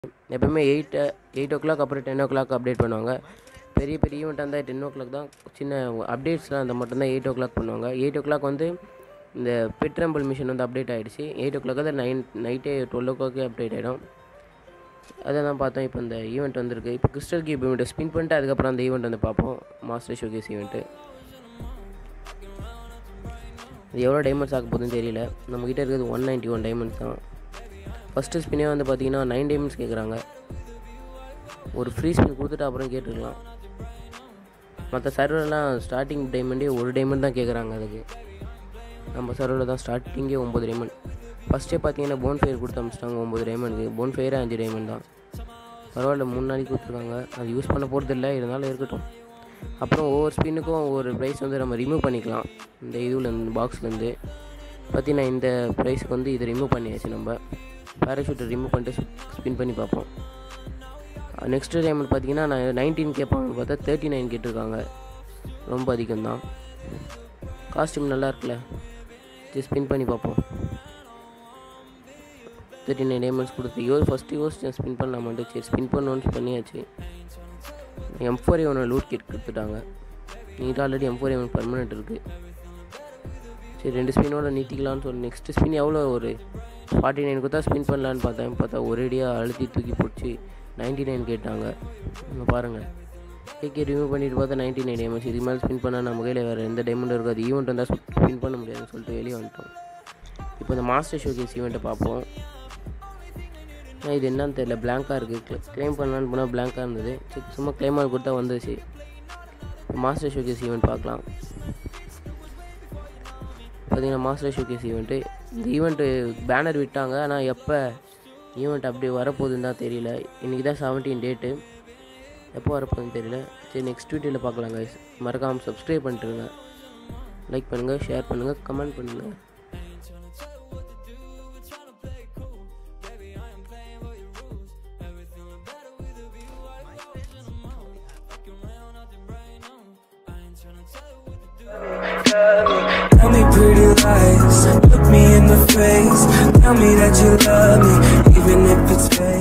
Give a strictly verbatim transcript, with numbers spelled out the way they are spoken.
எப்பவுமே eight eight o'clock அப்புறம் ten o'clock update பண்ணுவாங்க. பெரிய பெரிய ஈவெண்ட்டாக இருந்தால் டென் ஓ கிளாக் தான். சின்ன அப்டேட்ஸ்லாம் அந்த மட்டும்தான் எயிட் ஓ கிளாக் பண்ணுவாங்க. எயிட் ஓ கிளாக் வந்து இந்த பெட்ரம்பிள் மிஷின் வந்து அப்டேட் ஆகிடுச்சு. எயிட் ஓ கிளாக் தான் நைன் நைட்டே டுவெல் ஓ கிளாக்கே அப்டேட் ஆகிடும். அதை தான் பார்த்தோம். இப்போ இந்த ஈவெண்ட் வந்துருக்கு. இப்போ கிறிஸ்டல் கியூப் ஈவெண்ட்டை ஸ்பின் பண்ணிட்டு அதுக்கப்புறம் அந்த ஈவெண்ட் வந்து பார்ப்போம். மாஸ்டர் ஷோகேஸ் ஈவெண்ட்டு இது எவ்வளோ டைமண்ட்ஸ் ஆக போகுதுன்னு தெரியல. நம்மக்கிட்ட இருக்கிறது ஒன் நைன்ட்டி ஒன் டைமண்ட்ஸ் தான். ஃபஸ்ட்டு ஸ்பின்னே வந்து பார்த்திங்கன்னா நைன் டைமண்ட்ஸ் கேட்குறாங்க. ஒரு ஃப்ரீ ஸ்பின் கொடுத்துட்டு அப்புறம் கேட்டுருக்கலாம். மற்ற சர்வரெலாம் ஸ்டார்டிங் டைமண்டே ஒரு டைமண்ட் தான் கேட்குறாங்க. அதுக்கு நம்ம சர்வரில் தான் ஸ்டார்டிங்கே ஒம்பது டைமண்ட். ஃபஸ்ட்டே பார்த்தீங்கன்னா போன் ஃபயர் கொடுத்து அமிச்சிட்டாங்க ஒம்பது டைமண்டுக்கு. போன் ஃபயரே அஞ்சு டைமண்ட் தான். பரவாயில்ல, மூணு நாளைக்கு கொடுத்துருக்காங்க. அது யூஸ் பண்ண போகிறது இல்லை, இருந்தாலும் இருக்கட்டும். அப்புறம் ஒவ்வொரு ஸ்பின்னுக்கும் ஒவ்வொரு ப்ரைஸ் வந்து நம்ம ரிமூவ் பண்ணிக்கலாம். இந்த இதுலேருந்து பாக்ஸ்லேருந்து பார்த்தீங்கன்னா இந்த ப்ரைஸுக்கு வந்து இதை ரிமூவ் பண்ணியாச்சு. நம்ம பேராஷூட்டை ரிமூவ் பண்ணிட்டு ஸ்பின் பண்ணி பார்ப்போம். நெக்ஸ்ட்டு டைமண்ட் பார்த்தீங்கன்னா நான் நைன்டீன் கேட்பாங்கன்னு பார்த்தா தேர்ட்டி நைன் கேட்டிருக்காங்க. ரொம்ப அதிகம்தான். காஸ்ட்யூம் நல்லா இருக்குல்ல, ஜஸ்ட் ஸ்பின் பண்ணி பார்ப்போம். தேர்ட்டி நைன் டைமண்ட்ஸ் கொடுத்து யோ ஃபஸ்ட்டு யோசிச்சு ஸ்பின் பண்ணலாமான்ட்டு சரி ஸ்பின் பண்ணோன்னு பண்ணியாச்சு. எம் ஃபோர் ஒன்று லூட் கிட் கொடுத்துட்டாங்க. நீட்டாக already M four one permanent இருக்குது. சரி ரெண்டு ஸ்பின்னோட நீட்டிக்கலான்னு சொல்லி நெக்ஸ்ட்டு ஸ்பின் எவ்வளோ ஒரு ஃபார்ட்டி நைன் கொடுத்தா ஸ்பின் பண்ணலான்னு பார்த்தேன். பார்த்தா ஒரேடியாக அழுத்தி தூக்கி பிடிச்சி நைன்ட்டி நைன் கேட்டாங்க. நம்ம பாருங்கள், கேக்கே ரிமூவ் பண்ணிட்டு பார்த்தா நைன்ட்டி நைன் டைமண்ட்ஸ். இதுக்கு மேலே ஸ்பின் பண்ணால் நம்ம கையில் வேறு எந்த டைமண்டும் இருக்காது. ஈவெண்ட் வந்தால் ஸ்பின் பண்ண முடியாதுன்னு சொல்லிட்டு வெளியே வந்துட்டோம். இப்போ இந்த மாஸ்டர் ஷோகேஸ் ஈவெண்ட்டை பார்ப்போம். இது என்னன்னு தெரியல, பிளாங்காக இருக்குது. க்ளைம் பண்ணலான்னு போனால் பிளாங்காக இருந்தது. சரி சும்மா க்ளைம் ஆல் கொடுத்தா வந்துச்சு. மாஸ்டர் ஷோகேஸ் ஈவெண்ட் பார்க்கலாம். பார்த்தீங்கன்னா மாஸ்டர் ஷோகேஸ் ஈவெண்ட்டு இந்த ஈவெண்ட்டு பேனர் விட்டாங்க. ஆனால் எப்போ ஈவெண்ட் அப்படி வரப்போகுதுன்னு தான் தெரியல. இன்றைக்கி தான் செவன்டீன் டேட்டு, எப்போ வரப்போகுதுன்னு தெரியல. சரி நெக்ஸ்ட் வீடியோவில் பார்க்கலாம் கைஸ். மறக்காமல் சப்ஸ்கிரைப் பண்ணிட்டுருங்க, லைக் பண்ணுங்கள், ஷேர் பண்ணுங்கள், கமெண்ட் பண்ணுங்கள். Tell me pretty lies, look me in the face, tell me that you love me, even if it's fake.